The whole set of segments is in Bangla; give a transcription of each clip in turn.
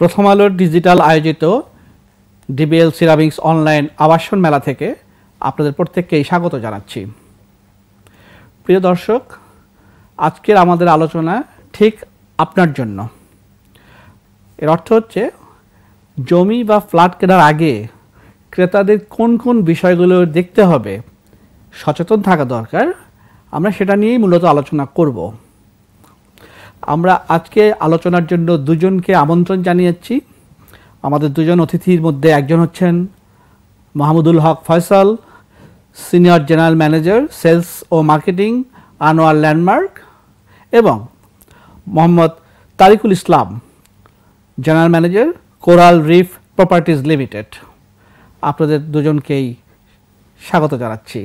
প্রথম আলোর ডিজিটাল আয়োজিত ডিবিএল সিরামিক্স অনলাইন আবাসন মেলা থেকে আপনাদের প্রত্যেককেই স্বাগত জানাচ্ছি। প্রিয় দর্শক, আজকের আমাদের আলোচনা ঠিক আপনার জন্য। এর অর্থ হচ্ছে জমি বা ফ্ল্যাট কেনার আগে ক্রেতাদের কোন কোন বিষয়গুলো দেখতে হবে, সচেতন থাকা দরকার, আমরা সেটা নিয়েই মূলত আলোচনা করব। আমরা আজকে আলোচনার জন্য দুজনকে আমন্ত্রণ জানিয়েছি। আমাদের দুজন অতিথির মধ্যে একজন হচ্ছেন Mahmudul Haque Faisal, senior general manager sales ও মার্কেটিং, আনোয়ার ল্যান্ডমার্ক, এবং Mohammad Tariqul Islam, general manager coral reef properties limited. আপনাদের দুজনকেই স্বাগত জানাচ্ছি।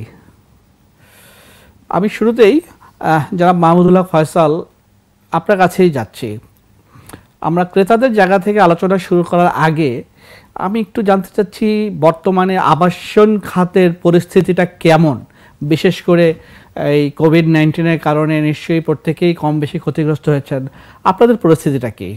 আমি শুরুতেই জনাব মাহমুদুল হক ফয়সাল, আপনার কাছেই যাচ্ছি। আমরা ক্রেতাদের জায়গা থেকে আলোচনা শুরু করার আগে আমি একটু জানতে চাচ্ছি, বর্তমানে আবাসন খাতের পরিস্থিতিটা কেমন? বিশেষ করে এই কোভিড-19-এর কারণে নিশ্চয়ই প্রত্যেকেই কম বেশি ক্ষতিগ্রস্ত হয়েছেন। আপনাদের পরিস্থিতিটা কি?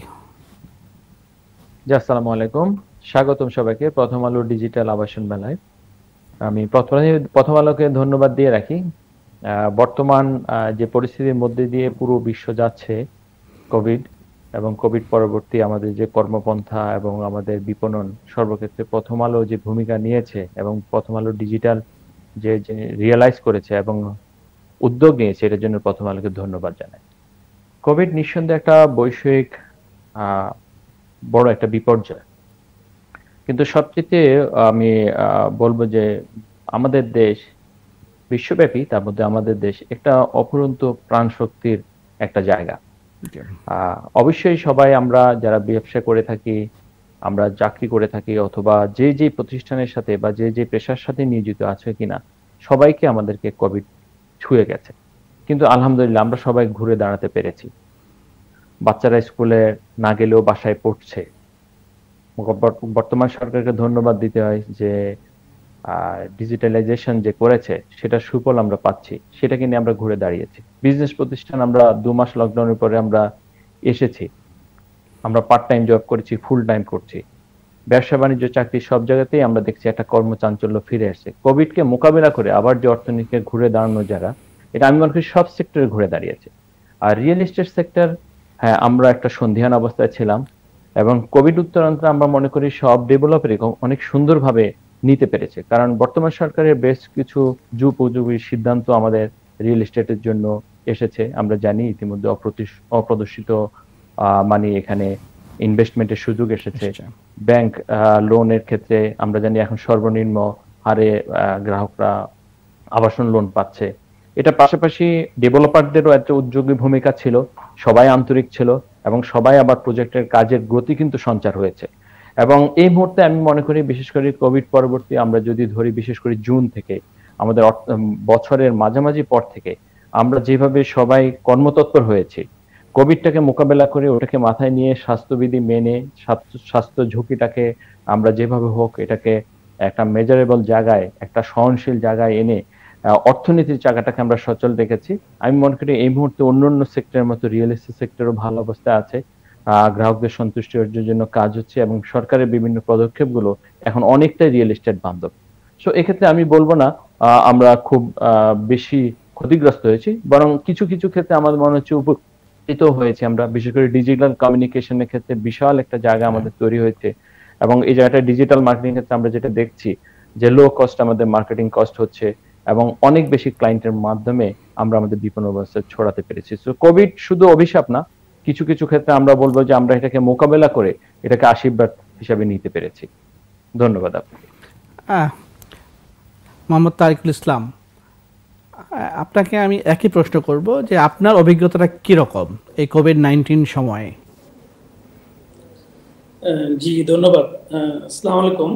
জি, আসসালামু আলাইকুম, স্বাগতম সবাইকে প্রথম আলো ডিজিটাল আবাসন মেলায়। আমি প্রথম আলোকে ধন্যবাদ দিয়ে রাখি। বর্তমান যে পরিস্থিতির মধ্যে দিয়ে পুরো বিশ্ব যাচ্ছে, কোভিড এবং কোভিড পরবর্তী আমাদের যে কর্মপন্থা এবং আমাদের বিপণন, সর্বক্ষেত্রে প্রথম আলো যে ভূমিকা নিয়েছে এবং প্রথম আলো ডিজিটাল যে রিয়েলাইজ করেছে এবং উদ্যোগ নিয়েছে, এটার জন্য প্রথম আলোকে ধন্যবাদ জানাই। কোভিড নিঃসন্দেহে একটা বৈশ্বিক বড় একটা বিপর্যয়, কিন্তু সবচেয়ে আমি বলবো যে আমাদের দেশ বিশ্বব্যাপী, তার মধ্যে আমাদের দেশ একটা অফুরন্ত প্রাণ শক্তির একটা জায়গা। অবশ্যই সবাই আমরা যারা ব্যবসা করে থাকি, আমরা চাকরি করে থাকি, অথবা যে যে প্রতিষ্ঠানের সাথে বা যে যে পেশার সাথে নিয়োজিত আছে কিনা, সবাইকে আমাদেরকে কোভিড ছুঁয়ে গেছে। কিন্তু আলহামদুলিল্লাহ আমরা সবাই ঘুরে দাঁড়াতে পেরেছি। বাচ্চারা স্কুলে না গেলেও বাসায় পড়ছে। বর্তমান সরকারকে ধন্যবাদ দিতে হয় যে ডিজিটালাইজেশন যে করেছে, সেটা সুফল আমরা পাচ্ছি, সেটাকে নিয়ে আমরা ঘুরে দাঁড়িয়েছি। বিজনেস প্রতিষ্ঠান আমরা 2 মাস লকডাউনের পরে আমরা এসেছি, আমরা পার্ট টাইম জব করেছি, ফুল টাইম করছি। ব্যবসা বাণিজ্য, চাকরি, সব জায়গাতেই আমরা দেখছি একটা কর্মচাঞ্চল্য ফিরে আসছে। কোভিডকে মোকাবিলা করে আবার যে অর্থনীতিকে ঘুরে দাঁড়ানোর জায়গা, এটা আমি মনে করি সব সেক্টরে ঘুরে দাঁড়িয়েছে। আর রিয়েল এস্টেট সেক্টর, হ্যাঁ, আমরা একটা সন্ধিহান অবস্থায় ছিলাম এবং কোভিড উত্তরান্তরে আমরা মনে করি সব ডেভেলপারই অনেক সুন্দরভাবে নিতে পেরেছে। কারণ বর্তমান সরকারের বেশ কিছু যুগোপযোগী সিদ্ধান্ত আমাদের রিয়েল এস্টেটের জন্য এসেছে। আমরা জানি ইতিমধ্যে অপ্রদর্শিত মানি এখানে ইনভেস্টমেন্টের সুযোগ এসেছে। ব্যাংক লোনের ক্ষেত্রে আমরা জানি এখন সর্বনিম্ন হারে গ্রাহকরা আবাসন লোন পাচ্ছে। এটা পাশাপাশি ডেভেলপারদেরও একটা উদ্যোগী ভূমিকা ছিল, সবাই আন্তরিক ছিল এবং সবাই আবার প্রজেক্টের কাজের গতি কিন্তু সঞ্চার হয়েছে। এবং এই মুহূর্তে আমি মনে করি, বিশেষ করে কোভিড পরবর্তী আমরা যদি ধরি, বিশেষ করে জুন থেকে আমাদের বছরের মাঝামাঝি পর থেকে আমরা যেভাবে সবাই কর্মতৎপর হয়েছি, কোভিডটাকে মোকাবেলা করে ওটাকে মাথায় নিয়ে স্বাস্থ্যবিধি মেনে স্বাস্থ্য ঝুঁকিটাকে আমরা যেভাবে হোক এটাকে একটা মেজারেবল জায়গায়, একটা সহনশীল জায়গায় এনে অর্থনীতির জায়গাটাকে আমরা সচল রেখেছি। আমি মনে করি এই মুহূর্তে অন্যান্য সেক্টরের মতো রিয়েল এস্টেট সেক্টরও ভালো অবস্থায় আছে। গ্রাহকদের সন্তুষ্টি অর্জনের জন্য কাজ হচ্ছে এবং সরকারের বিভিন্ন পদক্ষেপগুলো এখন অনেকটাই রিয়েল এস্টেট বান্ধব। সো এক্ষেত্রে আমি বলবো না আমরা খুব বেশি ক্ষতিগ্রস্ত হয়েছি, বরং কিছু কিছু ক্ষেত্রে আমাদের মনে হচ্ছে উপকৃত হয়েছে। আমরা বিশেষ করে ডিজিটাল কমিউনিকেশনের ক্ষেত্রে বিশাল একটা জায়গা আমাদের তৈরি হয়েছে এবং এই জায়গাটা ডিজিটাল মার্কেটিং ক্ষেত্রে আমরা যেটা দেখছি যে লো কস্ট আমাদের মার্কেটিং কস্ট হচ্ছে এবং অনেক বেশি ক্লায়েন্টের মাধ্যমে আমরা আমাদের বিপণন ব্যবস্থা ছড়াতে পেরেছি। সো কোভিড শুধু অভিশাপ না, কিছু কিছু ক্ষেত্রে আমরা বলবো যে আমরা এটাকে মোকাবেলা করে এটাকে আশীর্বাদ হিসাবে নিতে পেরেছি। ধন্যবাদ আপনাকে। মোহাম্মদ তারিকুল ইসলাম, আপনাকে আমি একই প্রশ্ন করব যে আপনার অভিজ্ঞতাটা কিরকম এই কোভিড-19 সময়ে? জি, ধন্যবাদ। আসসালামু আলাইকুম।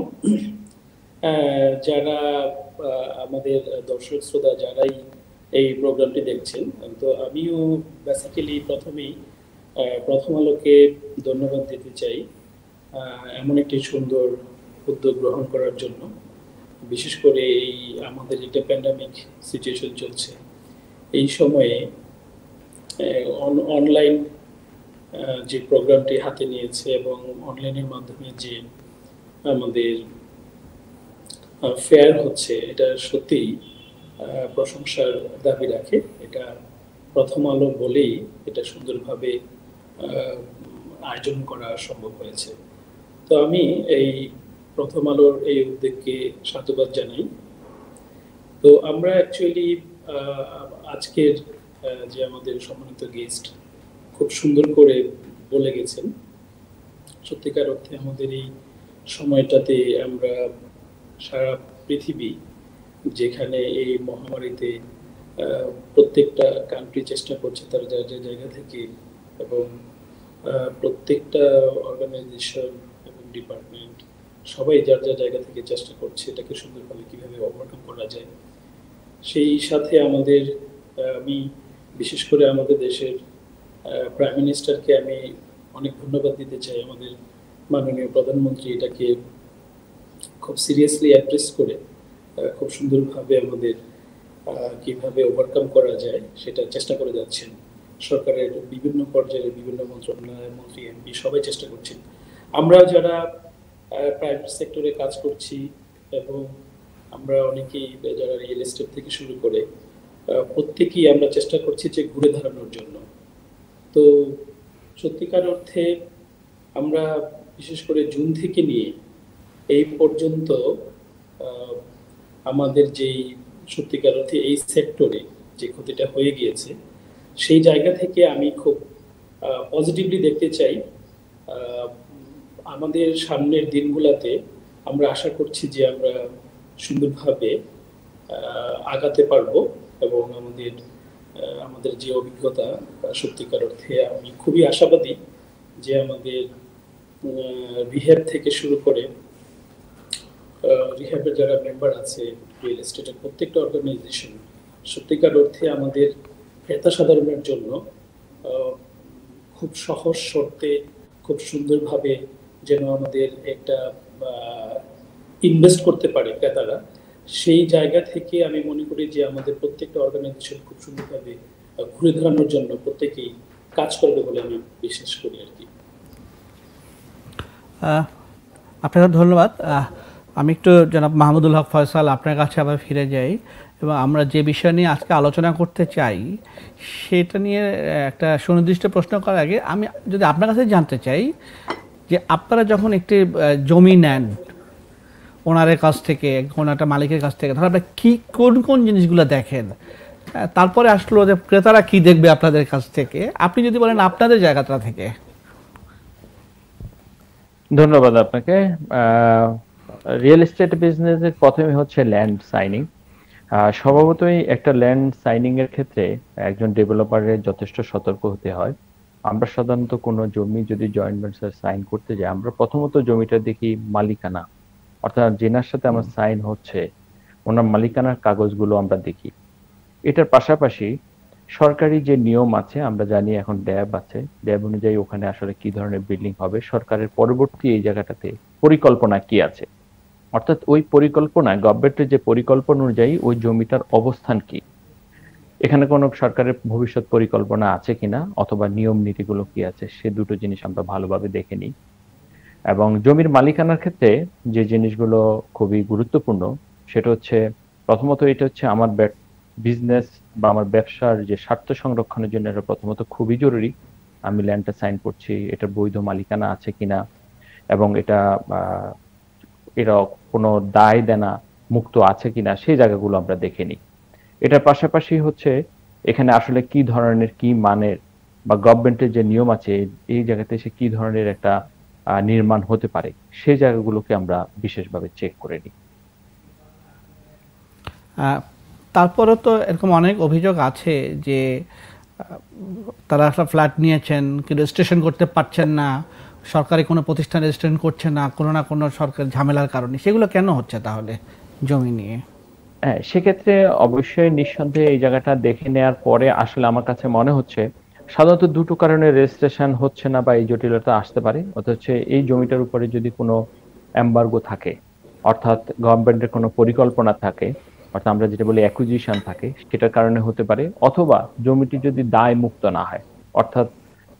যারা আমাদের দর্শক শ্রোতা যারাই এই প্রোগ্রামটি দেখছেন, তো আমিও বেসিক্যালি প্রথমেই প্রথম আলোকে ধন্যবাদ দিতে চাই এমন একটি সুন্দর উদ্যোগ গ্রহণ করার জন্য। বিশেষ করে এই আমাদের একটা প্যান্ডামিক সিচুয়েশন চলছে, এই সময়ে অনলাইন যে প্রোগ্রামটি হাতে নিয়েছে এবং অনলাইনের মাধ্যমে যে আমাদের ফেয়ার হচ্ছে, এটা সত্যিই প্রশংসার দাবি রাখে। এটা প্রথম আলো বলেই এটা সুন্দরভাবে আয়োজন করা সম্ভব হয়েছে। তো আমি এই প্রথম আলোর এই উদ্যোগকে সাধুবাদ জানাই। তো আমরা অ্যাকচুয়ালি আজকের যে আমাদের সম্মানিত গেস্ট খুব সুন্দর করে বলে গেছেন। সত্যিকার অর্থে আমাদের এই সময়টাতে আমরা সারা পৃথিবী, যেখানে এই মহামারীতে প্রত্যেকটা কান্ট্রি চেষ্টা করছে তার যার যার জায়গা থেকে, এবং প্রত্যেকটা অর্গানাইজেশন এবং ডিপার্টমেন্ট সবাই যার যার জায়গা থেকে চেষ্টা করছে এটাকে সুন্দরভাবে কীভাবে ওভারকাম করা যায়। সেই সাথে আমাদের আমি বিশেষ করে আমাদের দেশের প্রাইম মিনিস্টারকে আমি অনেক ধন্যবাদ দিতে চাই। আমাদের মাননীয় প্রধানমন্ত্রী এটাকে খুব সিরিয়াসলি অ্যাড্রেস করে খুব সুন্দরভাবে আমাদের কিভাবে ওভারকাম করা যায় সেটা চেষ্টা করে যাচ্ছেন। সরকারের বিভিন্ন পর্যায়ে বিভিন্ন মন্ত্রণালয়ের মন্ত্রী, এমপি সবাই চেষ্টা করছেন। আমরা যারা প্রাইভেট সেক্টরে কাজ করছি এবং আমরা অনেকেই যারা রিয়েল এস্টেট থেকে শুরু করে প্রত্যেকেই আমরা চেষ্টা করছি যে ঘুরে দাঁড়ানোর জন্য। তো সত্যিকার অর্থে আমরা বিশেষ করে জুন থেকে নিয়ে এই পর্যন্ত আমাদের যেই সত্যিকার অর্থে এই সেক্টরে যে ক্ষতিটা হয়ে গিয়েছে, সেই জায়গা থেকে আমি খুব পজিটিভলি দেখতে চাই। আমাদের সামনের দিনগুলোতে আমরা আশা করছি যে আমরা সুন্দরভাবে আগাতে পারবো, এবং আমাদের যে অভিজ্ঞতা, সত্যিকার অর্থে আমি খুবই আশাবাদী যে আমাদের রিহ্যাব থেকে শুরু করে রিহ্যাবের যারা মেম্বার আছে, রিয়েল এস্টেটের প্রত্যেকটা অর্গানাইজেশন সত্যিকার অর্থে আমাদের ক্রেতা সাধারণের জন্য খুব সহজ শর্তে খুব সুন্দরভাবে যেন আমাদের একটা ইনভেস্ট করতে পারে ক্রেতারা, সেই জায়গা থেকে আমি মনে করি যে আমাদের প্রত্যেকটা অর্গানাইজেশন খুব সুন্দরভাবে ঘুরে দাঁড়ানোর জন্য প্রত্যেকেই কাজ করবে বলে আমি বিশ্বাস করি আর কি। আপনাকে ধন্যবাদ। আমি একটু জনাব মাহমুদুল হক ফয়সাল আপনার কাছে আবার ফিরে যাই, এবং আমরা যে বিষয় নিয়ে আজকে আলোচনা করতে চাই সেটা নিয়ে একটা সুনির্দিষ্ট প্রশ্ন করার আগে আমি যদি আপনার কাছে জানতে চাই যে আপনারা যখন একটি জমি নেন ওনারের কাছ থেকে, কোনো একটা মালিকের কাছ থেকে, ধর আপনারা কোন কোন জিনিসগুলো দেখেন, তারপরে আসলো যে ক্রেতারা কি দেখবে আপনাদের কাছ থেকে, আপনি যদি বলেন আপনাদের জায়গাটা থেকে। ধন্যবাদ আপনাকে। রিয়েল এস্টেট বিজনেসের প্রথমে হচ্ছে ল্যান্ড সাইনিং। স্বভাবতই একটা ল্যান্ড সাইনিং এর ক্ষেত্রে একজন ডেভেলপারের যথেষ্ট সতর্ক হতে হয়। আমরা সাধারণত কোনো জমি যদি জয়েন্ট ভেঞ্চার সাইন করতে যাই, আমরা প্রথমত জমিটা দেখি মালিকানা, অর্থাৎ যেনার সাথে আমার সাইন হচ্ছে ওনার মালিকানার কাগজগুলো আমরা দেখি। এটার পাশাপাশি সরকারি যে নিয়ম আছে, আমরা জানি এখন ড্যাব আছে, ড্যাব অনুযায়ী ওখানে আসলে কি ধরনের বিল্ডিং হবে, সরকারের পরবর্তী এই জায়গাটাতে পরিকল্পনা কি আছে, অর্থাৎ ওই পরিকল্পনা, গভর্নমেন্টের যে পরিকল্পনা অনুযায়ী ওই জমিটার অবস্থান কি, এখানে কোনো সরকারের ভবিষ্যৎ পরিকল্পনা আছে কিনা অথবা নিয়ম নীতিগুলো কি আছে, সে দুটো জিনিস আমরা ভালোভাবে দেখে নিই। এবং জমির মালিকানার ক্ষেত্রে যে জিনিসগুলো খুবই গুরুত্বপূর্ণ সেটা হচ্ছে, প্রথমত এটা হচ্ছে আমার বিজনেস বা আমার ব্যবসার যে স্বার্থ সংরক্ষণের জন্য এটা প্রথমত খুবই জরুরি। আমি ল্যান্ডটা সাইন করছি, এটা বৈধ মালিকানা আছে কিনা, এবং এটা কোনো দায় দেনা মুক্ত আছে কিনা, সেই জায়গাগুলো আমরা দেখে নিই। এটার পাশাপাশি হচ্ছে এখানে আসলে কি ধরনের, কি মানের বা গভর্নমেন্টের যে নিয়ম আছে এই জায়গাতে সে কি ধরনের একটা নির্মাণ হতে পারে, সেই জায়গাগুলোকে আমরা বিশেষভাবে চেক করে নিই। তারপরে তো এরকম অনেক অভিযোগ আছে যে তারা একটা ফ্ল্যাট নিয়েছেন কিন্তু রেজিস্ট্রেশন করতে পারছেন না, সরকারি কোনো প্রতিষ্ঠান রেজিস্ট্রেশন করছে না কোনো না কোনো সরকারি ঝামেলার কারণে। সেগুলো কেন হচ্ছে তাহলে জমি নিয়ে? হ্যাঁ, সেক্ষেত্রে অবশ্যই নিঃসন্দেহে এই জায়গাটা দেখে নেওয়ার পরে আসলে আমার কাছে মনে হচ্ছে সাধারণত দুটো কারণে রেজিস্ট্রেশন হচ্ছে না বা এই জটিলতা আসতে পারে। অথচ এই জমিটার উপরে যদি কোনো এমবার্গো থাকে, অর্থাৎ গভর্নমেন্টের কোনো পরিকল্পনা থাকে, অর্থাৎ আমরা যেটা বলি অ্যাকুইজিশন থাকে, সেটার কারণে হতে পারে। অথবা জমিটি যদি দায় মুক্ত না হয়, অর্থাৎ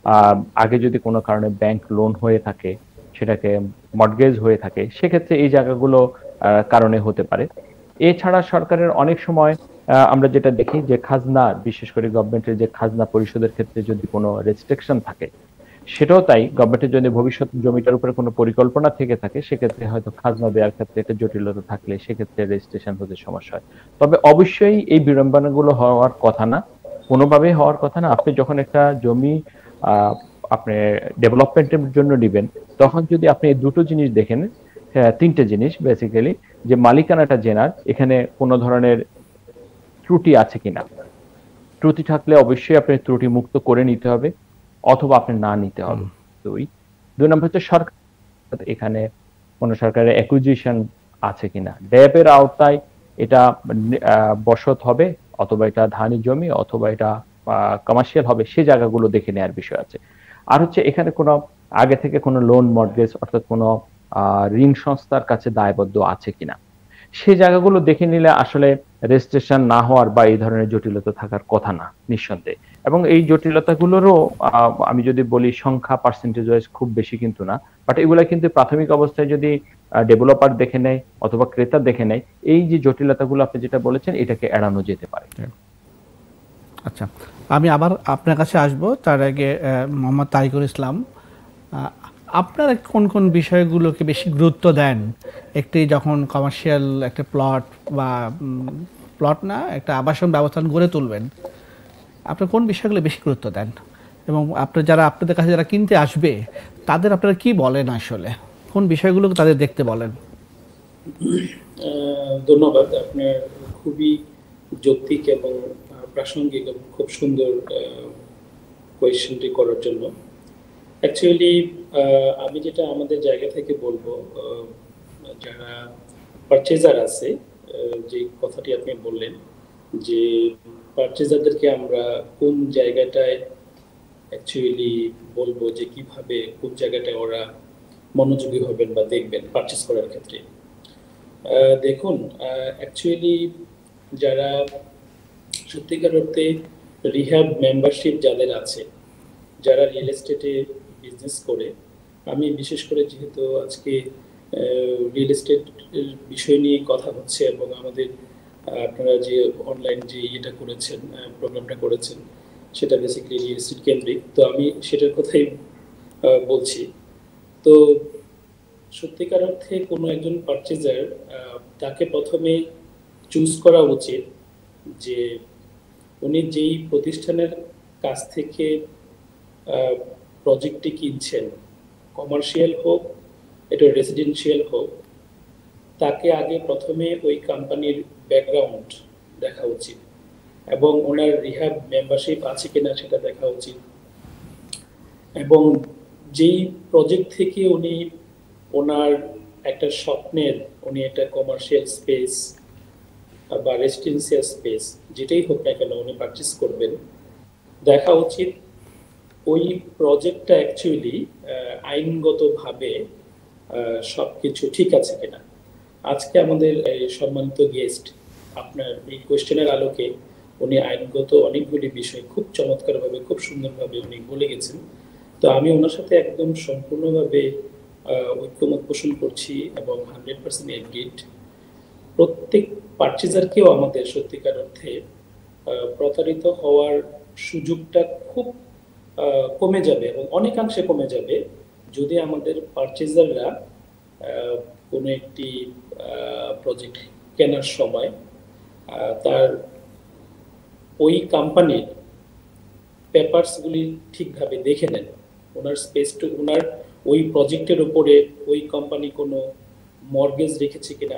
আগে যদি কোনো কারণে ব্যাংক লোন হয়ে থাকে, সেটাকে মর্টগেজ হয়ে থাকে, সেক্ষেত্রে এই জায়গাগুলো কারণে হতে পারে। এছাড়া সরকারের অনেক সময় আমরা যেটা দেখি যে খাজনা, বিশেষ করে গভর্নমেন্টের যে খাজনা পরিশোধের ক্ষেত্রে যদি কোনো রেস্ট্রিকশন থাকে, সেটাও তাই। গভর্নমেন্টের যদি ভবিষ্যৎ জমিটার উপরে কোনো পরিকল্পনা থেকে থাকে, সেক্ষেত্রে হয়তো খাজনা দেওয়ার ক্ষেত্রে একটা জটিলতা থাকলে সেক্ষেত্রে রেজিস্ট্রেশন হতে সমস্যা হয়। তবে অবশ্যই এই বিড়ম্বনাগুলো হওয়ার কথা না, কোনোভাবেই হওয়ার কথা না। আপনি যখন একটা জমি আপনি ডেভেলপমেন্টের জন্য নিবেন, তখন যদি আপনি এই দুটো জিনিস দেখেন, তিনটে জিনিস বেসিক্যালি, যে মালিকানাটা জেনার, এখানে কোনো ধরনের ত্রুটি আছে কিনা। ত্রুটি থাকলে অবশ্যই আপনি ত্রুটি মুক্ত করে নিতে হবে, অথবা আপনি না নিতে হবে। দুই নম্বর হচ্ছে সরকার, এখানে কোন সরকারের অ্যাকুইজিশন আছে কিনা, ড্যাবের আওতায় এটা বসত হবে, অথবা এটা ধানি জমি, অথবা এটা কমার্শিয়াল হবে, সে জায়গাগুলো দেখে নেওয়ার বিষয় আছে। আর হচ্ছে এখানে কোনো আগে থেকে কোনো লোন মর্টগেজ অর্থাৎ কোনো ঋণ সংস্থার কাছে দায়বদ্ধ আছে কিনা, সেই জায়গাগুলো দেখে নিলে আসলে রেজিস্ট্রেশন না হওয়ার বা এই ধরনের জটিলতা থাকার কথা না, নিঃসন্দেহে। এবং এই জটিলতাগুলোরও আমি যদি বলি সংখ্যা পার্সেন্টেজ ওয়াইজ খুব বেশি কিন্তু না, বাট এগুলা কিন্তু প্রাথমিক অবস্থায় যদি ডেভেলপার দেখে নেয় অথবা ক্রেতা দেখে নেয়, এই যে জটিলতাগুলো আপনি যেটা বলেছেন, এটাকে এড়ানো যেতে পারে। আচ্ছা, আমি আবার আপনার কাছে আসব, তার আগে মোহাম্মদ তারিকুল ইসলাম, আপনারা কোন কোন বিষয়গুলোকে বেশি গুরুত্ব দেন একটি যখন কমার্শিয়াল একটা প্লট বা প্লট না একটা আবাসন ব্যবস্থা গড়ে তুলবেন, আপনারা কোন বিষয়গুলো বেশি গুরুত্ব দেন? এবং আপনার যারা আপনাদের কাছে যারা কিনতে আসবে তাদের আপনারা কি বলেন, আসলে কোন বিষয়গুলো তাদের দেখতে বলেন? ধন্যবাদ, আপনার খুবই যৌক্তিক এবং প্রাসঙ্গিক এবং খুব সুন্দর কোয়েশ্চেনটি করার জন্য। অ্যাকচুয়ালি আমি যেটা আমাদের জায়গা থেকে বলবো, যারা পারচেজার আছে, যে কথাটি আপনি বললেন যে পারচেজারদেরকে আমরা কোন জায়গাটায় অ্যাকচুয়ালি বলবো যে কিভাবে কোন জায়গাটায় ওরা মনোযোগী হবেন বা দেখবেন পারচেজ করার ক্ষেত্রে। দেখুন, অ্যাকচুয়ালি যারা সত্যিকার অর্থে রিহ্যাব মেম্বারশিপ যাদের আছে, যারা রিয়েল এস্টেটে বিজনেস করে, আমি বিশেষ করে যেহেতু আজকে রিয়েল এস্টেট বিষয় নিয়ে কথা হচ্ছে এবং আমাদের আপনারা যে অনলাইন যে ইয়েটা করেছেন, প্রোগ্রামটা করেছেন, সেটা বেসিক্যালি রিয়েল এস্টেট কেন্দ্রিক, তো আমি সেটার কথাই বলছি। তো সত্যিকার অর্থে কোনো একজন পারচেজার, তাকে প্রথমে চুজ করা উচিত যে উনি যেই প্রতিষ্ঠানের কাছ থেকে প্রজেক্টটি কিনছেন, কমার্শিয়াল হোক এটা রেসিডেন্সিয়াল হোক, তাকে আগে প্রথমে ওই কোম্পানির ব্যাকগ্রাউন্ড দেখা উচিত এবং ওনার রিহ্যাব মেম্বারশিপ আছে কিনা সেটা দেখা উচিত। এবং যেই প্রজেক্ট থেকে উনি ওনার একটা স্বপ্নের, উনি একটা কমার্শিয়াল স্পেস বা রেসিডেন্সিয়াল স্পেস যেটাই হোক না কেন উনি পারচেস করবেন, দেখা উচিত ওই প্রজেক্টটা অ্যাকচুয়ালি আইনগতভাবে সব কিছু ঠিক আছে কিনা। আজকে আমাদের সম্মানিত গেস্ট আপনার এই কোয়েশ্চেনের আলোকে উনি আইনগত অনেকগুলি বিষয় খুব চমৎকারভাবে, খুব সুন্দরভাবে উনি বলে গেছেন। তো আমি ওনার সাথে একদম সম্পূর্ণভাবে ঐক্যমত পোষণ করছি এবং 100% এগ্রিড। প্রত্যেক পারচেজারকেও আমাদের সত্যিকার অর্থে প্রতারিত হওয়ার সুযোগটা খুব কমে যাবে এবং অনেকাংশে কমে যাবে যদি আমাদের পারচেজাররা কোনো একটি প্রজেক্ট কেনার সময় তার ওই কোম্পানির পেপারসগুলি ঠিকভাবে দেখে নেন। ওনার স্পেসটা, ওনার ওই প্রজেক্টের উপরে ওই কোম্পানি কোনো মর্গেজ রেখেছে কিনা,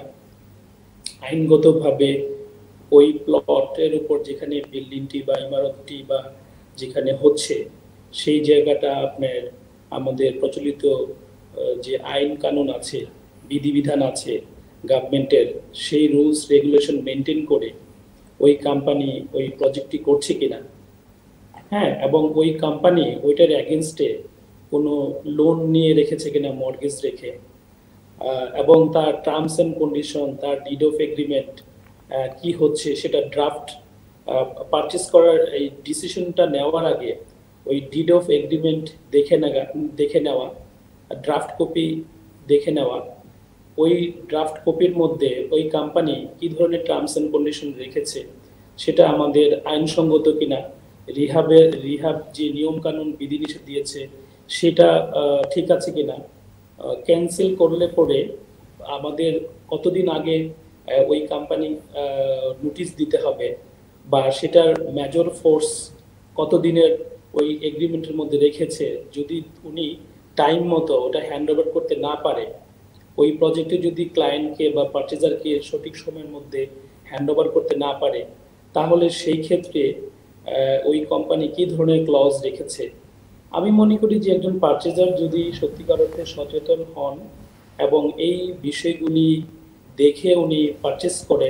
আইনগতভাবে ওই প্লটের উপর যেখানে বিল্ডিংটি বা ইমারতটি বা যেখানে হচ্ছে সেই জায়গাটা আপনার আমাদের প্রচলিত যে আইন কানুন আছে, বিধিবিধান আছে গভর্নমেন্টের, সেই রুলস রেগুলেশন মেনটেন করে ওই কোম্পানি ওই প্রজেক্টটি করছে কিনা, হ্যাঁ, এবং ওই কোম্পানি ওইটার এগেনস্টে কোনো লোন নিয়ে রেখেছে কিনা মর্গেজ রেখে, এবং তার টার্মস অ্যান্ড কন্ডিশন, তার ডিড অফ এগ্রিমেন্ট কি হচ্ছে সেটা ড্রাফট পারচেস করার এই ডিসিশনটা নেওয়ার আগে ওই ডিড অফ এগ্রিমেন্ট দেখে নেওয়া, ড্রাফট কপি দেখে নেওয়া, ওই ড্রাফট কপির মধ্যে ওই কোম্পানি কি ধরনের টার্মস এন্ড কন্ডিশন রেখেছে সেটা আমাদের আইনসঙ্গত কিনা, রিহাব যে নিয়ম কানুন বিধিনিষেধ দিয়েছে সেটা ঠিক আছে কিনা, ক্যান্সেল করলে পরে আমাদের কতদিন আগে ওই কোম্পানি নোটিশ দিতে হবে, বা সেটার মেজর ফোর্স কতদিনের ওই এগ্রিমেন্টের মধ্যে রেখেছে। যদি উনি টাইম মতো ওটা হ্যান্ড ওভার করতে না পারে, ওই প্রজেক্টে যদি ক্লায়েন্টকে বা পারচেজারকে সঠিক সময়ের মধ্যে হ্যান্ড ওভার করতে না পারে, তাহলে সেই ক্ষেত্রে ওই কোম্পানি কি ধরনের ক্লজ রেখেছে। আমি মনে করি যে একজন পারচেজার যদি সত্যিকার অর্থে সচেতন হন এবং এই বিষয়গুলি দেখে উনি পারচেস করেন,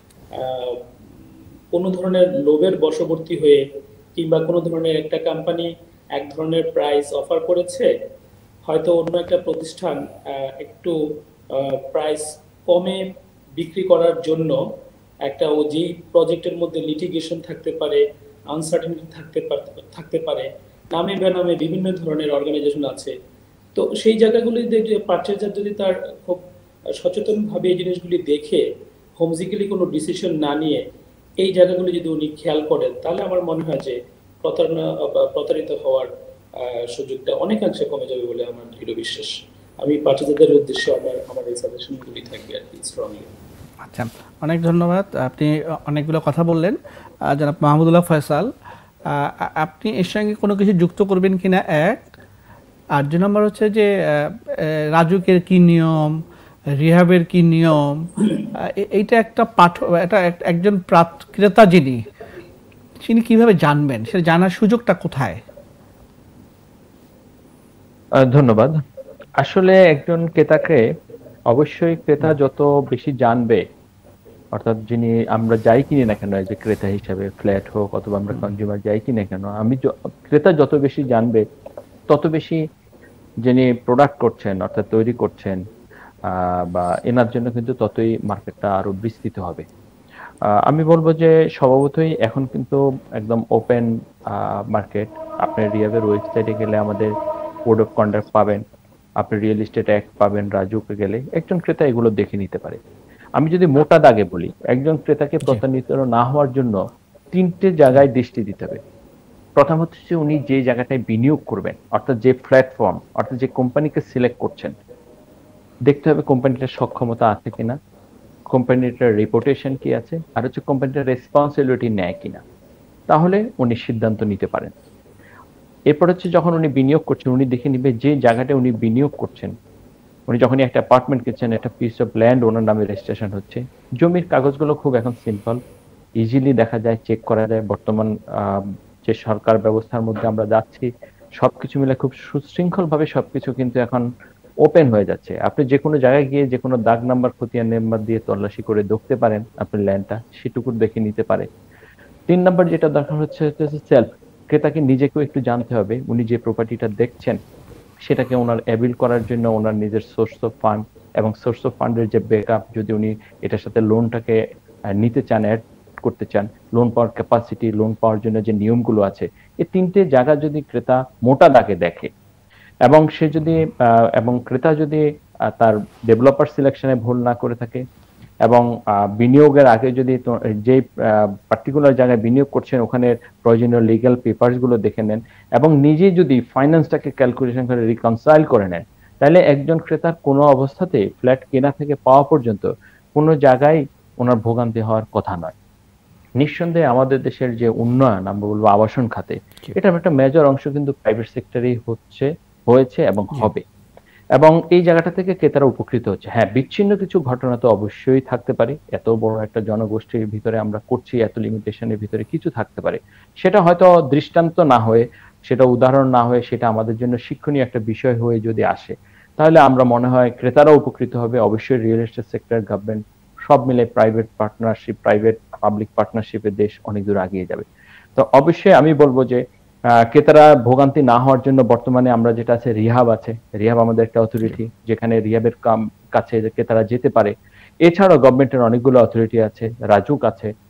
কোনো ধরনের লোভের বশবর্তী হয়ে কিংবা কোনো ধরনের একটা কোম্পানি এক ধরনের প্রাইস অফার করেছে, হয়তো অন্য একটা প্রতিষ্ঠান একটু প্রাইস কমে বিক্রি করার জন্য একটা ও যেই প্রজেক্টের মধ্যে লিটিগেশন থাকতে পারে, আনসার্টেনিটি থাকতে পারে, নামে বেনামে বিভিন্ন ধরনের অর্গানাইজেশন আছে। তো সেই জায়গাগুলিতে যে পারচেজার যদি তার খুব সচেতনভাবে এই জিনিসগুলি দেখে হোমজিক্যালি কোনো ডিসিশন না নিয়ে এই জায়গাগুলি যদি উনি খেয়াল করেন, তাহলে আমার মনে হয় যে প্রতারিত হওয়ার সুযোগটা অনেকাংশে কমে যাবে বলে আমার দৃঢ় বিশ্বাস। আমি পারচেজারদের উদ্দেশ্যে আমার এই সাজেশনগুলি থাকবে আর কি, স্ট্রংলি। আচ্ছা, অনেক ধন্যবাদ। আপনি অনেকগুলো কথা বললেন। জনাব মাহমুদুল্লাহ ফয়সাল, আপনি এর সঙ্গে কোনো কিছু যুক্ত করবেন কিনা এক, আর ২ নম্বর হচ্ছে যে রাজুকের কি নিয়ম, রিহাবের কি নিয়ম, এইটা একটা একজন ক্রেতা যিনি কিভাবে জানবেন, সেটা জানার সুযোগটা কোথায়? ধন্যবাদ। আসলে একজন ক্রেতাকে অবশ্যই ক্রেতা যত বেশি জানবে, অর্থাৎ যিনি আমরা যাই কিনি না কেন, যে ক্রেতা হিসাবে ফ্ল্যাট হোক অথবা আমরা কনজিউমার যাই কিনি না কেন, ক্রেতা যত বেশি জানবে তত বেশি যিনি প্রোডাক্ট করছেন অর্থাৎ তৈরি করছেন বা এনার জন্য কিন্তু ততই মার্কেটটা আরো বিস্তৃত হবে। আমি বলবো যে স্বভাবতই এখন কিন্তু একদম ওপেন মার্কেট। আপনি রিহাবের ওয়েবসাইটে গেলে আমাদের কোড অফ কন্ডাক্ট পাবেন, আপনি রিয়েল এস্টেট অ্যাক্ট পাবেন, রাজুকে গেলে একজন ক্রেতা এগুলো দেখে নিতে পারে। আমি যদি মোটা দাগে বলি, একজন ক্রেতাকে প্রতারিত না হওয়ার জন্য 3টে জায়গায় দৃষ্টি দিতে হবে। প্রথম হচ্ছে উনি যে জায়গাটায় বিনিয়োগ করবেন, অর্থাৎ যে প্ল্যাটফর্ম অর্থাৎ যে কোম্পানিকে সিলেক্ট করছেন, দেখতে হবে কোম্পানিটার সক্ষমতা আছে কিনা, কোম্পানিটার রেপুটেশন কি আছে, আর হচ্ছে কোম্পানিটার রেসপন্সিবিলিটি নেয় কিনা, তাহলে উনি সিদ্ধান্ত নিতে পারেন। এরপর হচ্ছে যখন উনি বিনিয়োগ করছেন, উনি দেখে নিবে যে জায়গাটা উনি বিনিয়োগ করছেন, উনি যখনই একটা অ্যাপার্টমেন্ট কিনছেন, একটা পিস অফ ল্যান্ড ওনার নামে রেজিস্ট্রেশন হচ্ছে, জমির কাগজগুলো খুব এখন সিম্পল, ইজিলি দেখা যায়, চেক করা যায়। বর্তমান যে সরকার ব্যবস্থার মধ্যে আমরা যাচ্ছি, সবকিছু মিলে খুব সুশৃঙ্খল ভাবে সবকিছু কিন্তু এখন ওপেন হয়ে যাচ্ছে। আপনি যে কোনো জায়গায় গিয়ে যে কোনো দাগ নাম্বার, খতিয়ান নাম্বার দিয়ে তল্লাশি করে দেখতে পারেন আপনার ল্যান্ডটা, সেটুকু দেখে নিতে পারে। 3 নাম্বার যেটা দরকার হচ্ছে সেলফ, ক্রেতাকে নিজেকেও একটু জানতে হবে উনি যে প্রপার্টিটা দেখছেন সেটাকে ওনার অ্যাবিল করার জন্য ওনার নিজের সোর্স অফ ফান্ড এবং সোর্স অফ ফান্ডের যে ব্যাকআপ, যদি উনি এটার সাথে লোনটাকে নিতে চান, অ্যাড করতে চান, লোন পাওয়ার ক্যাপাসিটি, লোন পাওয়ার জন্য যে নিয়মগুলো আছে, এই 3টে জায়গা যদি ক্রেতা মোটা দাগে দেখে এবং সে যদি এবং ক্রেতা যদি তার ডেভেলপার সিলেকশনে ভুল না করে থাকে এবং বিনিয়োগের আগে যদি যে পার্টিকুলার জায়গায় বিনিয়োগ করছেন ওখানে প্রয়োজনীয় লিগ্যাল পেপারস গুলো দেখে নেন এবং নিজে যদি ফাইন্যান্সটাকে ক্যালকুলেশন করে রিকনসাইল করে নেন, তাহলে একজন ক্রেতার কোনো অবস্থাতে ফ্ল্যাট কেনা থেকে পাওয়া পর্যন্ত কোনো জায়গায় ওনার ভোগান্তি হওয়ার কথা নয়। নিঃসন্দেহে আমাদের দেশের যে উন্নয়ন, আমরা বলবো আবাসন খাতে, এটার একটা মেজর অংশ কিন্তু প্রাইভেট সেক্টরেই হয়েছে এবং হবে, এবং এই জায়গাটা থেকে ক্রেতারা উপকৃত হচ্ছে। হ্যাঁ, বিচ্ছিন্ন কিছু ঘটনা তো অবশ্যই থাকতে পারে, এত বড় একটা জনগোষ্ঠীর ভিতরে আমরা করছি, এত লিমিটেশনের ভিতরে কিছু থাকতে পারে, সেটা হয়তো দৃষ্টান্ত না হয়ে, সেটা উদাহরণ না হয়ে, সেটা আমাদের জন্য শিক্ষণীয় একটা বিষয় হয়ে যদি আসে, তাহলে আমরা মনে হয় ক্রেতারাও উপকৃত হবে। অবশ্যই রিয়েল এস্টেট সেক্টর, গভর্নমেন্ট সব মিলে প্রাইভেট পার্টনারশিপ, প্রাইভেট পাবলিক পার্টনারশিপে দেশ অনেক দূর এগিয়ে যাবে। তো অবশ্যই আমি বলবো যে ক্রেতারা ভোগান্তি না হওয়ার জন্য বর্তমানে আমরা যেটা আছে, রিহাব আছে। রিহাব আমাদের একটা অথরিটি, যেখানে রিহাবের কাছে ক্রেতারা যেতে পারে। এছাড়াও গভর্নমেন্টের অনেকগুলো অথরিটি আছে, রাজুক আছে,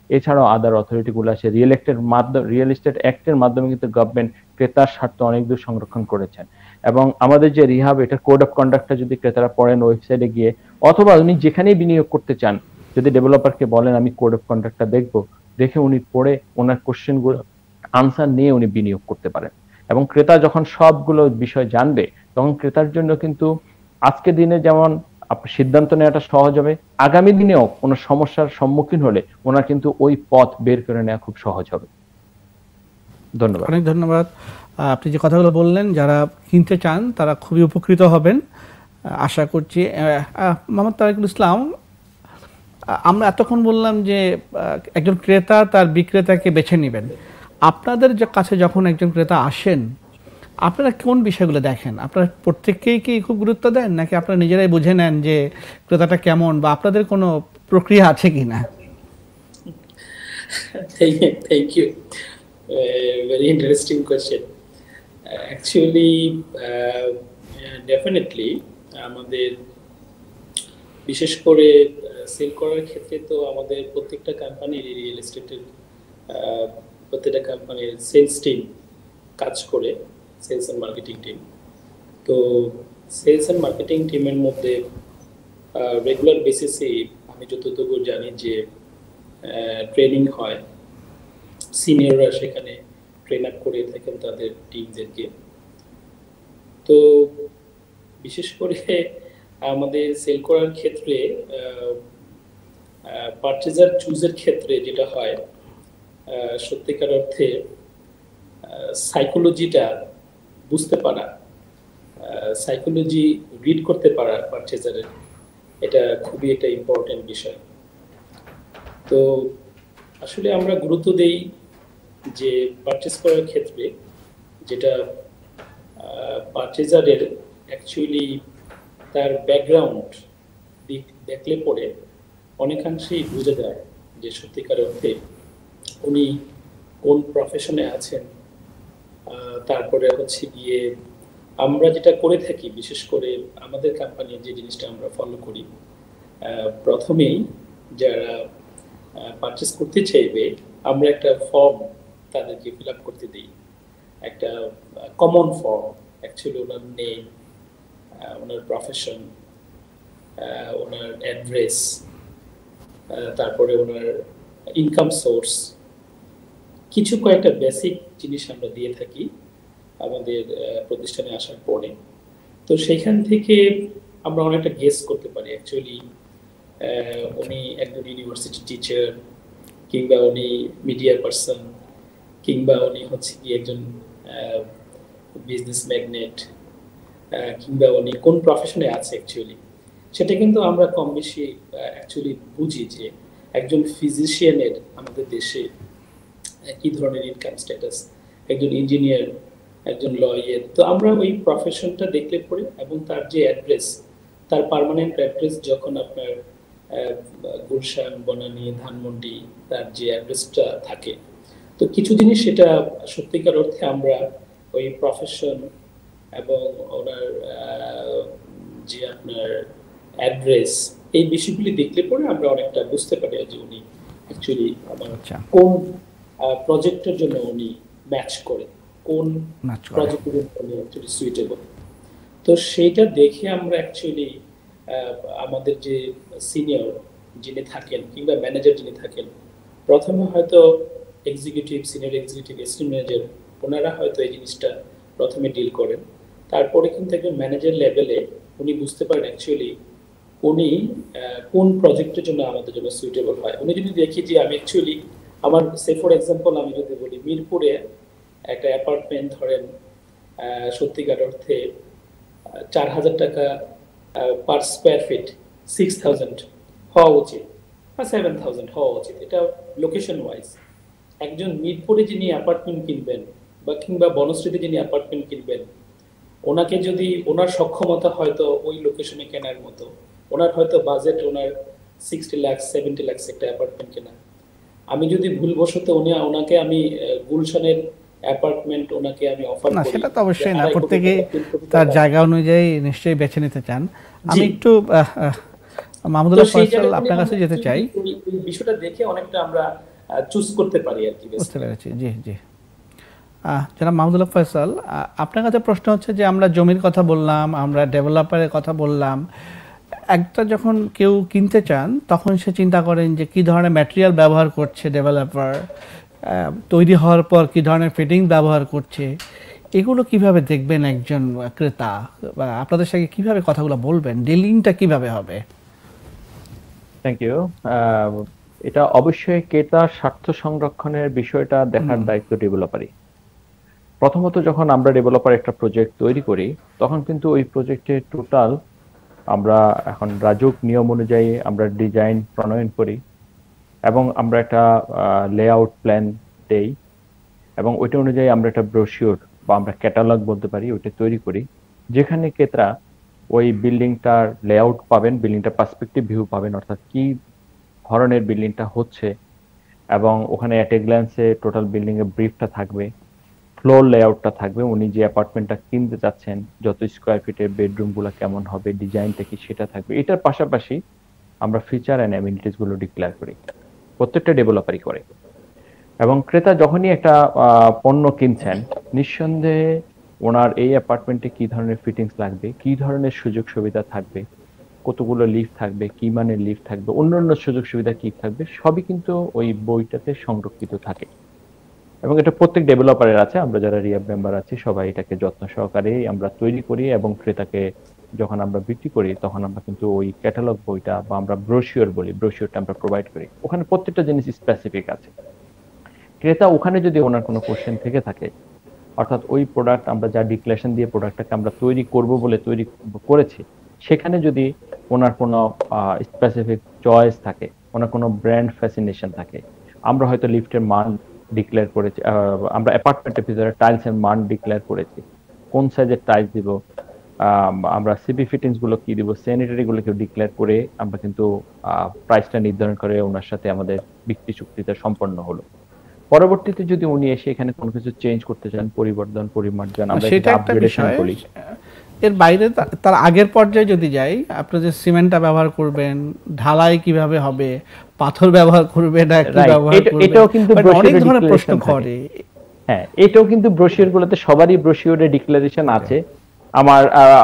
এছাড়াও আদার অথরিটিগুলো আছে, রিয়েল এস্টেট অ্যাক্টের মাধ্যমে কিন্তু গভর্নমেন্ট ক্রেতার স্বার্থ অনেক দূর সংরক্ষণ করেছেন। এবং আমাদের যে রিহাব, এটা কোড অফ কন্ডাক্টটা যদি ক্রেতারা পড়েন ওয়েবসাইটে গিয়ে, অথবা উনি যেখানেই বিনিয়োগ করতে চান, যদি ডেভেলপারকে বলেন আমি কোড অফ কন্ডাক্টটা দেখবো, দেখে উনি পড়ে ওনার কোশ্চেনগুলো আনসার নিয়ে উনি বিনিয়োগ করতে পারেন। এবং ক্রেতা যখন সবগুলো বিষয় জানবে, তখন ক্রেতার জন্য কিন্তু আজকের দিনে যেমন সিদ্ধান্ত নেওয়াটা সহজ হবে, আগামী দিনেও কোনো সমস্যার সম্মুখীন হলে ওনার কিন্তু ওই পথ বের করে নেওয়া খুব সহজ হবে। ধন্যবাদ। অনেক ধন্যবাদ। আপনি যে কথাগুলো বললেন, যারা কিনতে চান তারা খুবই উপকৃত হবেন আশা করছি। মোহাম্মদ তারিকুল ইসলাম, আমরা এতক্ষণ বললাম যে একজন ক্রেতা তার বিক্রেতাকে বেছে নেবেন। আপনাদের কাছে যখন একজন ক্রেতা আসেন, আপনারা কোন বিষয়গুলো দেখেন? আপনারা প্রত্যেককেই কি খুব গুরুত্ব দেন, নাকি আপনারা নিজেরাই বুঝে নেন যে ক্রেতাটা কেমন, বা আপনাদের কোনো প্রক্রিয়া আছে কি না? Thank you, very interesting question. Actually definitely আমাদের বিশেষ করে সেল করার ক্ষেত্রে তো আমাদের প্রত্যেকটা কোম্পানির রিয়েল এস্টেটের প্রত্যেকটা কোম্পানির সেলস টিম কাজ করে, সেলস অ্যান্ড মার্কেটিং টিম। তো সেলস অ্যান্ড মার্কেটিং টিমের মধ্যে রেগুলার বেসিসে আমি যতটুকু জানি যে ট্রেনিং হয়, সিনিয়ররা সেখানে ট্রেন আপ করে থাকেন তাদের টিমদেরকে। তো বিশেষ করে আমাদের সেল করার ক্ষেত্রে পারচেজার চুজের ক্ষেত্রে যেটা হয়, সত্যিকার অর্থে সাইকোলজিটা বুঝতে পারা, সাইকোলজি রিড করতে পারা পারচেজারের, এটা খুবই একটা ইম্পর্টেন্ট বিষয়। তো আসলে আমরা গুরুত্ব দেই যে পারচেজ করার ক্ষেত্রে যেটা পারচেজারের অ্যাকচুয়ালি তার ব্যাকগ্রাউন্ড দিক দেখলে পরে অনেকাংশেই বোঝা যায় যে সত্যিকার অর্থে উনি কোন প্রফেশনে আছেন। তারপরে হচ্ছে গিয়ে আমরা যেটা করে থাকি, বিশেষ করে আমাদের কোম্পানির যে জিনিসটা আমরা ফলো করি, প্রথমেই যারা পারচেস করতে চাইবে আমরা একটা ফর্ম তাদেরকে ফিল আপ করতে দিই, একটা কমন ফর্ম। অ্যাকচুয়ালি ওনার নেম, ওনার প্রফেশন, ওনার অ্যাড্রেস, তারপরে ওনার ইনকাম সোর্স, কিছু কয়েকটা বেসিক জিনিস আমরা দিয়ে থাকি আমাদের প্রতিষ্ঠানে আসার পরে। তো সেইখান থেকে আমরা অনেকটা গেস করতে পারি অ্যাকচুয়ালি উনি একজন ইউনিভার্সিটি টিচার, কিংবা উনি মিডিয়া পার্সন, কিংবা উনি হচ্ছে কি একজন বিজনেস ম্যাগনেট, কিংবা উনি কোন প্রফেশনে আছে অ্যাকচুয়ালি। সেটা কিন্তু আমরা কম বেশি অ্যাকচুয়ালি বুঝি যে একজন ফিজিশিয়ানের আমাদের দেশে কি ধরনের ইনকাম স্ট্যাটাস, একজন ইঞ্জিনিয়ার, একজন লয়ার। তো আমরা ওই প্রফেশনটা দেখলে পরে এবং তার যে অ্যাড্রেস, তার পার্মানেন্ট অ্যাড্রেস যখন আপনার গুলশান, বনানী, ধানমন্ডি তার যে অ্যাড্রেসটা থাকে, তো কিছু জিনিস সেটা সত্যিকার অর্থে আমরা ওই প্রফেশন এবং ওনার যে আপনার অ্যাড্রেস, এই বিষয়গুলি দেখলে পরে আমরা অনেকটা বুঝতে পারি যে উনি অ্যাকচুয়ালি আমার কোন প্রজেক্টের জন্য উনি ম্যাচ করে, কোন প্রজেক্টের জন্য উনি অ্যাকচুয়ালি সুইটেবল। তো সেইটা দেখে আমরা অ্যাকচুয়ালি আমাদের যে সিনিয়র যিনি থাকেন কিংবা ম্যানেজার যিনি থাকেন, প্রথমে হয়তো executive, senior executive, assistant manager, ওনারা হয়তো এই জিনিসটা প্রথমে ডিল করেন। তারপরে কিন্তু একজন ম্যানেজার লেভেলে উনি বুঝতে পারেন অ্যাকচুয়ালি উনি কোন প্রজেক্টের জন্য আমাদের জন্য সুইটেবল হয়। উনি যদি দেখি যে আমি অ্যাকচুয়ালি আমার ফর এক্সাম্পল আমি যদি বলি, মিরপুরে একটা অ্যাপার্টমেন্ট ধরেন সত্যিকার অর্থে 4,000 টাকা পার স্কোয়ার ফিট, 6,000 হওয়া উচিত বা 7,000 হওয়া উচিত, এটা লোকেশন ওয়াইজ। একজন মিরপুরে যিনি অ্যাপার্টমেন্ট কিনবেন বা কিংবা বনশ্রীতে যিনি অ্যাপার্টমেন্ট কিনবেন, ওনাকে যদি ওনার সক্ষমতা হয়তো ওই লোকেশনে কেনার মতো, ওনার হয়তো বাজেট ওনার 60 লাখ 70 লাখ একটা অ্যাপার্টমেন্ট কেনা, আমি যদি ভুলবশত ওনাকে আমি গুলশানের অ্যাপার্টমেন্ট ওনাকে আমি অফার করি, সেটা তো অবশ্যই না, প্রত্যেকে তার জায়গা অনুযায়ী নিশ্চয়ই বেছে নিতে চান। আমি একটু মাহমুদুল্লাহ ফয়সাল আপনার কাছে যেতে চাই। বিষয়টা দেখে অনেকটা আমরা চুজ করতে পারি আর কি। বুঝতে পেরেছি, জি জি। জনাব মাহমুদুল হক ফয়সাল, আপনার কাছে প্রশ্ন হচ্ছে যে আমরা জমির কথা বললাম, আমরা ডেভেলপারের কথা বললাম, একটা যখন কেউ কিনতে চান তখন সে চিন্তা করেন যে কী ধরনের ম্যাটেরিয়াল ব্যবহার করছে ডেভেলপার, তৈরি হওয়ার পর কী ধরনের ফিটিং ব্যবহার করছে, এগুলো কিভাবে দেখবেন একজন ক্রেতা, বা আপনাদের সাথে কিভাবে কথাগুলো বলবেন, ডিলিংটা কিভাবে হবে? Thank you. এটা অবশ্যই ক্রেতার স্বার্থ সংরক্ষণের বিষয়টা দেখার দায়িত্ব ডেভেলপারই। প্রথমত যখন আমরা ডেভেলপার একটা প্রজেক্ট তৈরি করি তখন কিন্তু ওই প্রজেক্টের টোটাল আমরা এখন রাজুক নিয়ম অনুযায়ী আমরা ডিজাইন প্রণয়ন করি এবং আমরা একটা লেআউট প্ল্যান দেই এবং ওইটা অনুযায়ী আমরা একটা ব্রোশিওর বা আমরা ক্যাটালগ বলতে পারি ওইটা তৈরি করি, যেখানে ক্রেতা ওই বিল্ডিংটার লেআউট পাবেন, বিল্ডিংটার পার্সপেক্টিভ ভিউ পাবেন, অর্থাৎ কি ধরনের বিল্ডিংটা হচ্ছে, এবং ওখানে অ্যাট এ গ্ল্যান্সে টোটাল বিল্ডিং এর ব্রিফটা থাকবে, ফ্লোর লেআউটটা থাকবে, উনি যে অ্যাপার্টমেন্টটা কিনতে চাচ্ছেন যত স্কোয়ার ফিটের বেডরুমগুলো কেমন হবে, ডিজাইনটা কি সেটা থাকবে। এটার পাশাপাশি আমরা ফিচার অ্যান্ড অ্যামিনিটিস গুলো ডিক্লেয়ার করি, প্রত্যেকটা ডেভেলপারই করে। এবং ক্রেতা যখনই একটা পণ্য কিনছেন নিঃসন্দেহে ওনার এই অ্যাপার্টমেন্টে কি ধরনের ফিটিংস লাগবে, কি ধরনের সুযোগ সুবিধা থাকবে, কতগুলো লিফট থাকবে, কি মানের লিফট থাকবে, অন্যান্য সুযোগ সুবিধা কি থাকবে, সবই কিন্তু ওই বইটাতে সংরক্ষিত থাকে। এবং এটা প্রত্যেক ডেভেলপারের আছে, আমরা যারা রিয়াব মেম্বার আছি সবাই এটাকে যত্ন সহকারে আমরা তৈরি করি এবং ক্রেতাকে যখন আমরা বিক্রি করি তখন আমরা কিন্তু ওই ক্যাটালগ বইটা বা আমরা ব্রোশিওর বলি, ব্রোশিওরটা আমরা প্রোভাইড করি। ওখানে প্রত্যেকটা জিনিস স্পেসিফিক আছে। ক্রেতা ওখানে যদি ওনার কোনো কোশ্চেন থেকে থাকে, অর্থাৎ ওই প্রোডাক্ট আমরা যা ডিক্লারেশন দিয়ে প্রোডাক্টটাকে আমরা তৈরি করব বলে তৈরি করেছি, সেখানে যদি ওনার কোনো স্পেসিফিক চয়েস থাকে, ওনার কোনো ব্র্যান্ড ফ্যাসিনেশন থাকে, আমরা হয়তো লিফটের মান ডিক্লেয়ার করেছি, আমরা অ্যাপার্টমেন্টের ভিতরে টাইলসের মান ডিক্লেয়ার করেছি, কোন সাইজের টাইলস দিব, আমরা সিপি ফিটিংস গুলো কি দিব, স্যানিটারি গুলোকে ডিক্লেয়ার করে আমরা কিন্তু প্রাইসটা নির্ধারণ করে ওনার সাথে আমাদের বিক্রি চুক্তিটা সম্পন্ন হলো। পরবর্তীতে যদি উনি এসে এখানে কোনো কিছু চেঞ্জ করতে চান, পরিবর্তন পরিমার্জন, আমরা সেটা একটা আপগ্রেডেশন বিষয়। বলি। এর বাইরে তার আগের পর্যায়ে যদি যাই, আপনি যে সিমেন্টটা ব্যবহার করবেন, ঢালাই কিভাবে হবে, পাথর ব্যবহার করবে না কি ব্যবহার করবে, এটাও কিন্তু অনেক ধরনের প্রশ্ন করে। হ্যাঁ, এটাও কিন্তু ব্রোশিওর গুলোতে সবারই ব্রোশিওরে ডিক্লারেশন আছে। আমার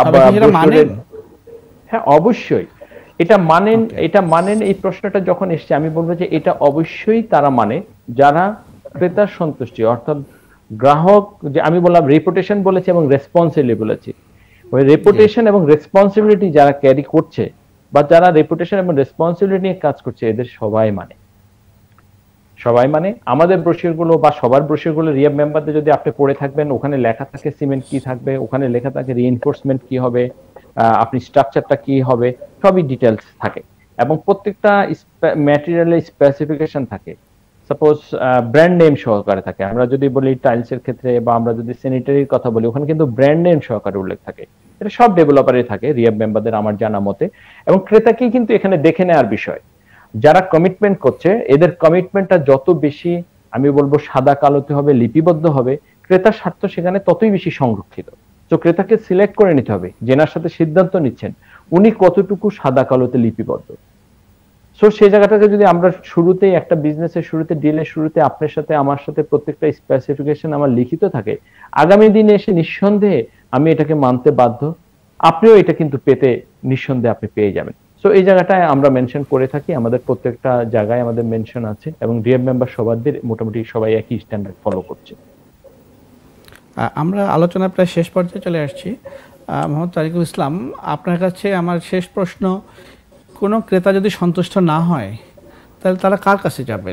হ্যাঁ অবশ্যই এটা মানেন, এটা মানেন। এই প্রশ্নটা যখন এসছে আমি বলবো যে এটা অবশ্যই তারা মানে যারা ক্রেতার সন্তুষ্টি, অর্থাৎ গ্রাহক, যে আমি বললাম রেপুটেশন বলেছি এবং রেসপন্সিবিলিটি বলেছি, ওই রেপুটেশন এবং রেসপন্সিবিলিটি যারা ক্যারি করছে বা যারা রেপুটেশন এবং রেসপন্সিবিলিটি নিয়ে কাজ করছে এদের সবাই মানে, সবাই মানে। আমাদের ব্রোশিওর গুলো বা সবার ব্রোশিওর গুলো রিয়াব মেম্বারদের যদি আপনি পড়ে থাকবেন, ওখানে লেখা থাকে সিমেন্ট কি থাকবে, ওখানে লেখা থাকে রিইনফোর্সমেন্ট কি হবে, আপনি স্ট্রাকচারটা কি হবে, সবই ডিটেলস থাকে এবং প্রত্যেকটা ম্যাটেরিয়ালের স্পেসিফিকেশন থাকে। সাপোজ ব্র্যান্ড নেম সহকারে থাকে। আমরা যদি বলি টাইলসের ক্ষেত্রে বা আমরা যদি স্যানিটারির কথা বলি, ওখানে কিন্তু ব্র্যান্ড নেম সহকারে উল্লেখ থাকে। এটা সব ডেভেলপারে থাকে রিয়াব মেম্বারদের আমার জানা মতে, এবং ক্রেতাকেই কিন্তু এখানে দেখে নেওয়ার বিষয়। যারা কমিটমেন্ট করছে এদের কমিটমেন্টটা যত বেশি আমি বলবো সাদা কালোতে হবে, লিপিবদ্ধ হবে, ক্রেতার স্বার্থ সেখানে ততই বেশি সংরক্ষিত। তো ক্রেতাকে সিলেক্ট করে নিতে হবে, যেনার সাথে সিদ্ধান্ত নিচ্ছেন উনি কতটুকু সাদা কালোতে লিপিবদ্ধ। সো সেই জায়গাটাকে যদি আমরা শুরুতেই একটা বিজনেসের শুরুতে, ডিলের শুরুতে আপনার সাথে আমার সাথে প্রত্যেকটা স্পেসিফিকেশন আমার লিখিত থাকে, আগামী দিনে এসে নিঃসন্দেহে আমি এটাকে মানতে বাধ্য, আপনিও এটা কিন্তু পেতে নিঃসন্দেহে আপনি পেয়ে যাবেন। সো এই জায়গাটায় আমরা মেনশন করে থাকি, আমাদের প্রত্যেকটা জায়গায় আমাদের মেনশন আছে এবং রিয়াব মেম্বার সবাইদের মোটামুটি সবাই একই স্ট্যান্ডার্ড ফলো করছে। আমরা আলোচনা প্রায় শেষ পর্যায়ে চলে আসছি। মোহাম্মদ তারিকুল ইসলাম, আপনার কাছে আমার শেষ প্রশ্ন, কোনো ক্রেতা যদি সন্তুষ্ট না হয় তাহলে তারা কার কাছে যাবেন?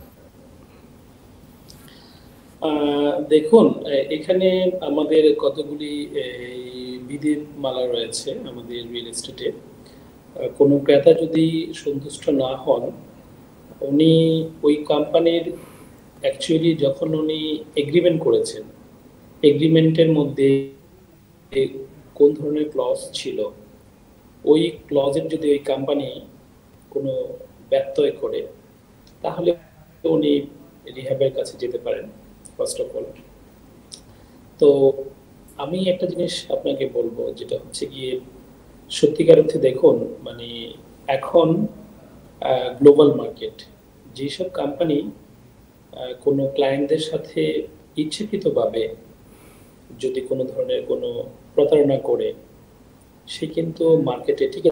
দেখুন, এখানে আমাদের কতগুলি বিধিমালা রয়েছে আমাদের রিয়েল এস্টেটে। কোনো ক্রেতা যদি সন্তুষ্ট না হন, উনি ওই কোম্পানির অ্যাকচুয়ালি যখন উনি এগ্রিমেন্ট করেছেন, এগ্রিমেন্টের মধ্যে কোন ধরনের ক্লজ ছিল, ওই ক্লজের যদি ওই কোম্পানি কোনো ব্যত্যয় করে তাহলে উনি রিহ্যাবের কাছে যেতে পারেন ফার্স্ট অফ অল। তো আমি একটা জিনিস আপনাকে বলবো, যেটা হচ্ছে গিয়ে সত্যিকার অর্থে দেখুন, মানে এখন গ্লোবাল মার্কেট, যেসব কোম্পানি কোনো ক্লায়েন্টদের সাথে ইচ্ছাকৃতভাবে যদি কোনো ধরনের কোনো প্রতারণা করে, সে কিন্তু মার্কেটে টিকে,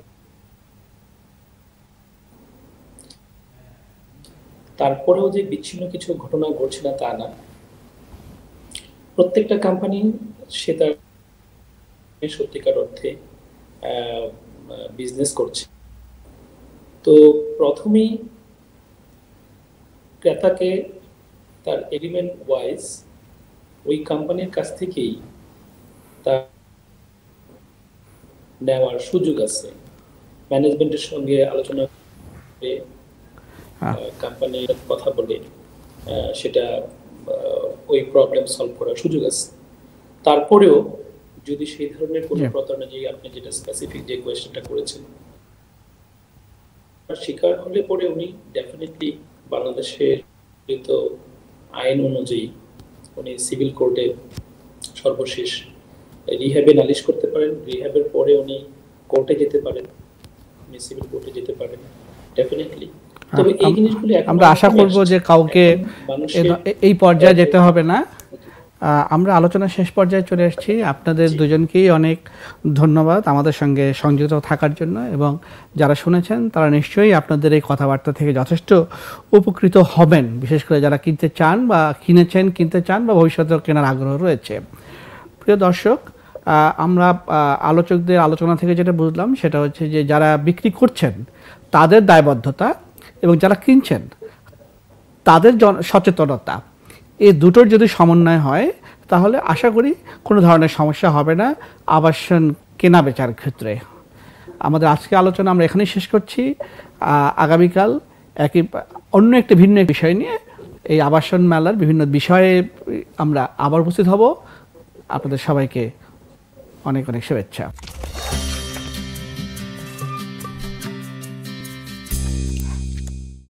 তারপরেও যে বিচ্ছিন্ন কিছু ঘটনা ঘটছে না তা না। প্রত্যেকটা কোম্পানি সে তার সত্যিকার অর্থে বিজনেস করছে। তো প্রথমেই ক্রেতাকে তার এগ্রিমেন্ট ওয়াইজ ওই কোম্পানির কাছ থেকেই তার নেওয়ার সুযোগ আছে। ম্যানেজমেন্টের সঙ্গে আলোচনা করে কোম্পানির কথা বলে সেটা ওই প্রবলেম সলভ করার সুযোগ আছে। তারপরেও যদি সেই ধরনের কোনো প্রতারণা, যে আপনি যেটা স্পেসিফিক যে কোয়েশ্চেনটা করেছেন, শিকার হলে পরে উনি ডেফিনেটলি বাংলাদেশের আইন অনুযায়ী উনি সিভিল কোর্টে সর্বশেষ রিহ্যাবে নালিশ করতে পারেন। রিহ্যাবের পরে উনি কোর্টে যেতে পারেন, উনি সিভিল কোর্টে যেতে পারেন ডেফিনেটলি। তবে এই জিনিসগুলো আমরা আশা করব যে কাউকে এই পর্যায়ে যেতে হবে না। আমরা আলোচনা শেষ পর্যায়ে চলে এসেছি। আপনাদের দুজনকেই অনেক ধন্যবাদ আমাদের সঙ্গে সংযুক্ত থাকার জন্য, এবং যারা শুনেছেন তারা নিশ্চয়ই আপনাদের এই কথাবার্তা থেকে যথেষ্ট উপকৃত হবেন, বিশেষ করে যারা কিনতে চান বা কিনেছেন, কিনতে চান বা ভবিষ্যতেও কেনার আগ্রহ রয়েছে। প্রিয় দর্শক, আমরা আলোচকদের আলোচনা থেকে যেটা বুঝলাম সেটা হচ্ছে যে যারা বিক্রি করছেন তাদের দায়বদ্ধতা এবং যারা কিনছেন তাদের সচেতনতা, এই দুটোর যদি সমন্বয় হয় তাহলে আশা করি কোনো ধরনের সমস্যা হবে না আবাসন কেনা বেচার ক্ষেত্রে। আমাদের আজকে আলোচনা আমরা এখানেই শেষ করছি। আগামীকাল অন্য একটি ভিন্ন বিষয় নিয়ে এই আবাসন মেলার বিভিন্ন বিষয়ে আমরা আবার উপস্থিত হব। আপনাদের সবাইকে অনেক অনেক শুভেচ্ছা।